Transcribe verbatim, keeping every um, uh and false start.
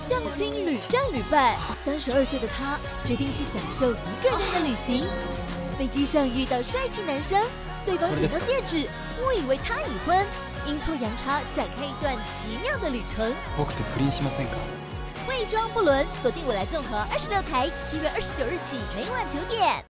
相亲屡战屡败，三十二岁的他决定去享受一个人的旅行。飞机上遇到帅气男生，对方捡到戒指，误以为他已婚，阴错阳差展开一段奇妙的旅程。 僕と不倫しませんか？ 伪装不伦，锁定未来综合二十六台，七月二十九日起每晚九点。